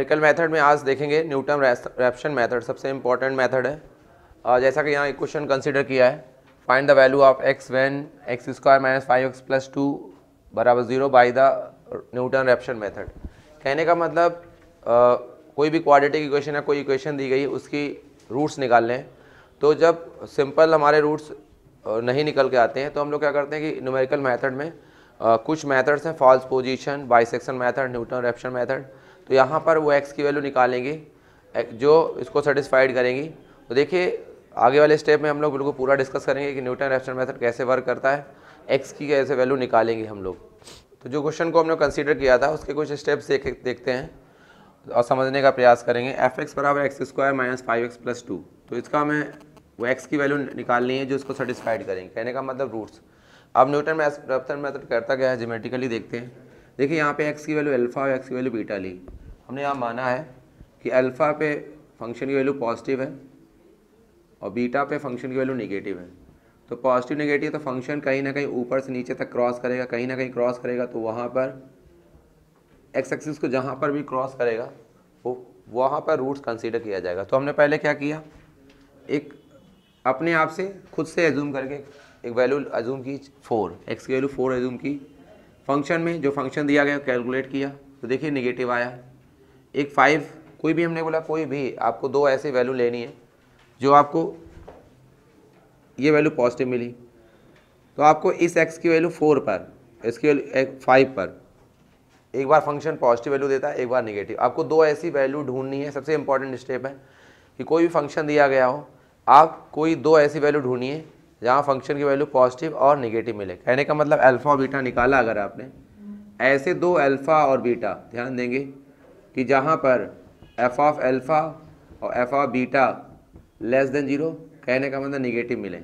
Numerical method में आज देखेंगे न्यूटन रैप्शन मेथड, सबसे इम्पॉर्टेंट मेथड है। जैसा कि यहाँ एक क्वेश्चन कंसीडर किया है, find the value of x when x square minus 5x plus 2 बराबर 0 by the Newton Raphson method. कहने का मतलब कोई भी क्वाड्रेटिक इक्वेशन या कोई इक्वेशन दी गई उसकी रूट्स निकाल लें। तो जब सिंपल हमारे रूट्स नहीं निकल के आते हैं तो हम लोग क्या करते हैं कि न्यूमेरिकल मेथड में कुछ मेथड्स हैं, false position, bisection method, Newton Raphson method. तो यहाँ पर वो x की वैल्यू निकालेंगे जो इसको सेटिस्फाइड करेंगी। तो देखिए आगे वाले स्टेप में हम लोग बिल्कुल पूरा डिस्कस करेंगे कि न्यूटन रैप्शन मेथड कैसे वर्क करता है, x की कैसे वैल्यू निकालेंगे हम लोग। तो जो क्वेश्चन को हमने कंसीडर किया था उसके कुछ स्टेप्स देखते हैं और समझने का प्रयास करेंगे। fx बराबर x square minus 5x plus 2। तो इसका हमें वो x की वैल्यू निकालनी है जो इसको सेटिस्फाइड करेंगे, कहने का मतलब रूट्स। अब न्यूटन रैप्शन मेथड करता क्या है, ज्योमेट्रिकली देखते हैं। देखिए यहाँ पे x की वैल्यू अल्फ़ा और x की वैल्यू बीटा ली। हमने यहाँ माना है कि अल्फ़ा पे फंक्शन की वैल्यू पॉजिटिव है और बीटा पे फंक्शन की वैल्यू नेगेटिव है। तो पॉजिटिव नेगेटिव तो फंक्शन कहीं ना कहीं ऊपर से नीचे तक क्रॉस करेगा, कहीं ना कहीं क्रॉस करेगा। तो वहाँ पर एक्स एक्सिस को जहाँ पर भी क्रॉस करेगा वो वहाँ पर रूट्स कंसीडर किया जाएगा। तो हमने पहले क्या किया, एक अपने आप से खुद से एज्यूम करके एक वैल्यू एज्यूम की 4, एक्स की वैल्यू 4 एज्यूम की। फंक्शन में जो फंक्शन दिया गया कैलकुलेट किया तो देखिए नेगेटिव आया। एक 5, कोई भी हमने बोला कोई भी आपको दो ऐसी वैल्यू लेनी है जो आपको ये वैल्यू पॉजिटिव मिली। तो आपको इस x की वैल्यू 4 पर, इसकी वैल्यू 5 पर एक बार फंक्शन पॉजिटिव वैल्यू देता है, एक बार नेगेटिव। आपको दो ऐसी वैल्यू ढूंढनी है। सबसे इंपॉर्टेंट स्टेप है कि कोई भी फंक्शन दिया गया हो, आप कोई दो ऐसी वैल्यू ढूंढिए जहाँ फंक्शन की वैल्यू पॉजिटिव और नेगेटिव मिले। कहने का मतलब अल्फ़ा और बीटा निकाला अगर आपने, ऐसे दो अल्फ़ा और बीटा ध्यान देंगे कि जहाँ पर एफ ऑफ अल्फ़ा और f of beta less than 0, कहने का मतलब नेगेटिव मिले।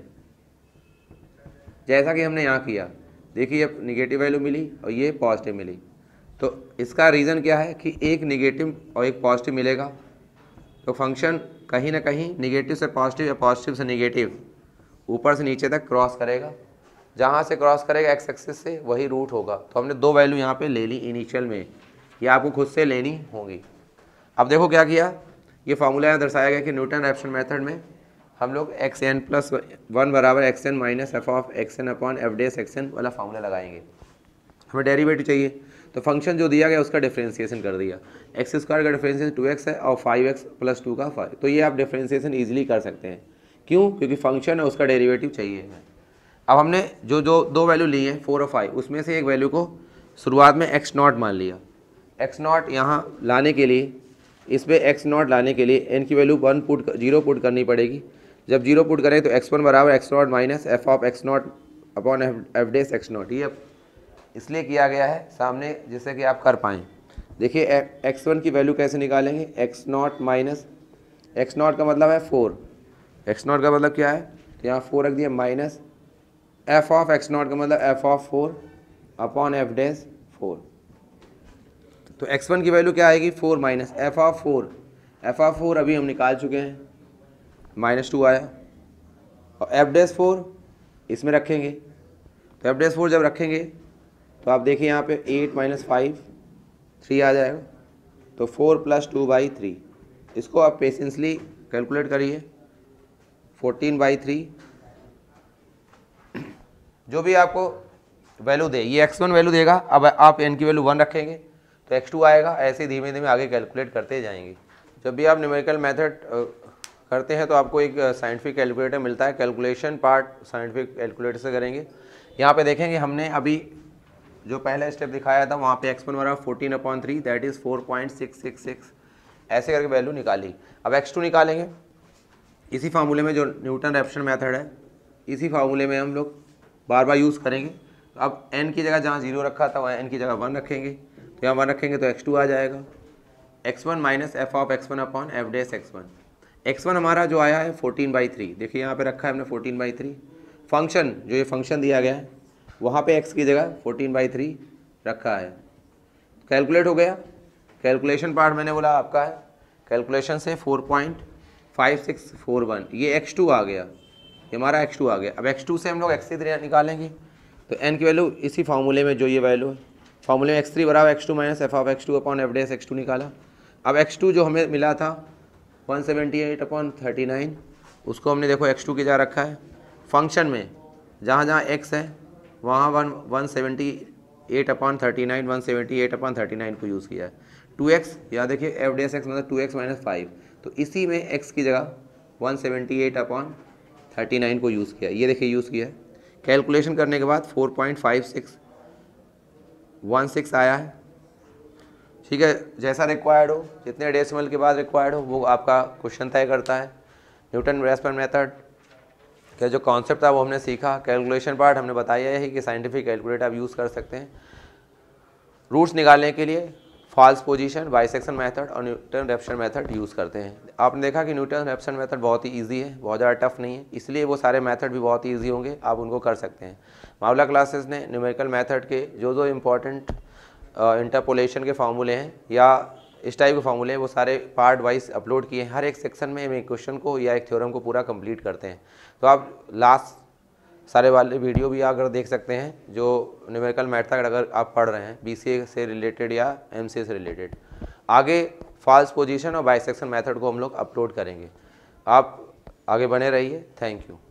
जैसा कि हमने यहाँ किया, देखिए ये नेगेटिव वैल्यू मिली और ये पॉजिटिव मिली। तो इसका रीज़न क्या है कि एक नेगेटिव और एक पॉजिटिव मिलेगा तो फंक्शन कहीं ना कहीं नेगेटिव से पॉजिटिव या पॉजिटिव से नेगेटिव ऊपर से नीचे तक क्रॉस करेगा। जहाँ से क्रॉस करेगा एक्स एक्सिस से वही रूट होगा। तो हमने दो वैल्यू यहाँ पे ले ली इनिशियल में, ये आपको खुद से लेनी होगी। अब देखो क्या किया, ये फार्मूला यहाँ दर्शाया गया कि न्यूटन रैप्शन मेथड में हम लोग एक्स एन प्लस 1 बराबर x n minus f of x n upon f dash x n वाला फार्मूला लगाएंगे। हमें डेरिवेटिव चाहिए तो फंक्शन जो दिया गया उसका डिफ्रेंसिएशन कर दिया। एक्स स्क्वायर का डिफ्रेंसिएशन 2x है और 5x प्लस 2 का 5। तो ये आप डिफ्रेंसिएशन ईजिली कर सकते हैं। क्यों? क्योंकि फंक्शन है उसका डेरिवेटिव चाहिए। अब हमने जो दो वैल्यू ली है 4 और 5, उसमें से एक वैल्यू को शुरुआत में x0 मान लिया। x0 यहाँ लाने के लिए, इस पर x0 लाने के लिए n की वैल्यू 0 पुट करनी पड़ेगी। जब 0 पुट करें तो x1 बराबर x0 minus f of x0 upon f dash x0। ये इसलिए किया गया है सामने जिससे कि आप कर पाएँ। देखिए x1 की वैल्यू कैसे निकालेंगे, x0 माइनस, x0 का मतलब है 4, x0 का मतलब क्या है, तो यहाँ 4 रख दिया, माइनस एफ ऑफ x0 का मतलब f of 4 upon f dash 4। तो x1 की वैल्यू क्या आएगी, 4 minus f of 4, f of 4 अभी हम निकाल चुके हैं, -2 आया। और एफ डेस 4 इसमें रखेंगे। तो एफ डेस 4 जब रखेंगे तो आप देखिए यहाँ पे 8 माइनस 5 3 आ जाएगा। तो 4 प्लस 2/3, इसको आप पेशेंसली कैलकुलेट करिए। 14/3 जो भी आपको वैल्यू दे, ये x1 वैल्यू देगा। अब आप n की वैल्यू 1 रखेंगे तो x2 आएगा। ऐसे धीमे धीमे आगे कैलकुलेट करते जाएंगे। जब भी आप न्यूमेरिकल मेथड करते हैं तो आपको एक साइंटिफिक कैलकुलेटर मिलता है। कैलकुलेशन पार्ट साइंटिफिक कैलकुलेटर से करेंगे। यहाँ पे देखेंगे हमने अभी जो पहला स्टेप दिखाया था वहाँ पे x1 बराबर 14/3 दैट इज़ 4.666 ऐसे करके वैल्यू निकाली। अब x2 निकालेंगे इसी फार्मूले में, जो न्यूटन रैप्शन मेथड है इसी फार्मूले में हम लोग बार बार यूज़ करेंगे। अब n की जगह जहाँ 0 रखा था वहाँ n की जगह 1 रखेंगे। तो यहाँ 1 रखेंगे तो x2 आ जाएगा। x1 minus f of x1 upon f dash x1। x1 हमारा जो आया है 14/3, देखिए यहाँ पे रखा है हमने 14/3। फंक्शन जो ये फंक्शन दिया गया है वहाँ पे x की जगह 14/3 रखा है। कैलकुलेट हो गया। कैलकुलेशन पार्ट मैंने बोला आपका है, कैलकुलेशन से 4.5641 ये x2 आ गया, ये हमारा x2 आ गया। अब x2 से हम लोग x3 निकालेंगे। तो n की वैल्यू इसी फार्मूले में जो ये वैल्यू है, फार्मूले में x3 बराबर x2 minus f of x2 upon f dash x2 निकाला। अब x2 जो हमें मिला था 178/39, उसको हमने देखो x2 की जगह रखा है। फंक्शन में जहाँ जहाँ x है वहाँ 178/39 178/39 को यूज़ किया है। 2x यहाँ देखिए एफ डी एस एक्स मतलब 2x - 5, तो इसी में x की जगह 178/39 को यूज़ किया। ये देखिए यूज़ किया है। कैलकुलेशन करने के बाद 4.5616 आया है। ठीक है, जैसा रिक्वायर्ड हो, जितने डेसिमल के बाद रिक्वायर्ड हो वो आपका क्वेश्चन तय करता है। न्यूटन रेसमैन मेथड का जो कॉन्सेप्ट था वो हमने सीखा। कैलकुलेशन पार्ट हमने बताया है कि साइंटिफिक कैलकुलेटर आप यूज़ कर सकते हैं रूट्स निकालने के लिए। फॉल्स पोजीशन, बाइसेक्शन मेथड और न्यूटन रैप्सन मेथड यूज़ करते हैं। आपने देखा कि न्यूटन रैप्सन मेथड बहुत ही इजी है, बहुत ज़्यादा टफ नहीं है, इसलिए वो सारे मेथड भी बहुत ही ईजी होंगे, आप उनको कर सकते हैं। मावला क्लासेस ने न्यूमेरिकल मेथड के जो इम्पॉर्टेंट इंटरपोलेशन के फार्मूले हैं या इस टाइप के फार्मूले हैं वो सारे पार्ट वाइज अपलोड किए हैं। हर एक सेक्शन में हम एक क्वेश्चन को या एक थ्योरम को पूरा कंप्लीट करते हैं। तो आप लास्ट सारे वाले वीडियो भी अगर देख सकते हैं जो न्यूमेरिकल मेथड अगर आप पढ़ रहे हैं बीसीए से रिलेटेड या एमसीए से रिलेटेड। आगे फॉल्स पोजीशन और बाइसेक्शन मेथड को हम लोग अपलोड करेंगे। आप आगे बने रहिए। Thank you.